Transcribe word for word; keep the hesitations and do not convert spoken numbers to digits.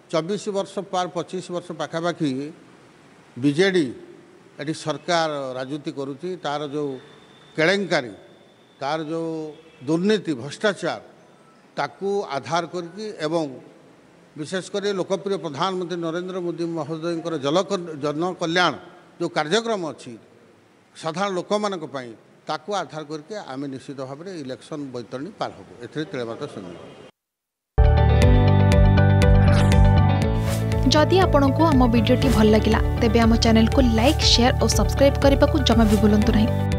चौबीस वर्ष पार पच्चीस वर्ष पाखापाखि बीजेडी ये सरकार राजनीति करुच्ची तार जो केलेंकारी तार जो दुर्नीति भ्रष्टाचार ताकू आधार करके एवं विशेषकर लोकप्रिय प्रधानमंत्री नरेंद्र मोदी महोदय जल जन कल्याण जो कार्यक्रम अच्छी साधारण लोक मानक पई ताकू आधार करके आम निश्चित भाव में इलेक्शन बैतरणी पार हबो एथरे तिळमात्र संयोग। जदि आपंक आम भिडी भल लगा तेब आम चैनल को लाइक शेयर और सब्सक्राइब करने को जमा भी भूलु नहीं।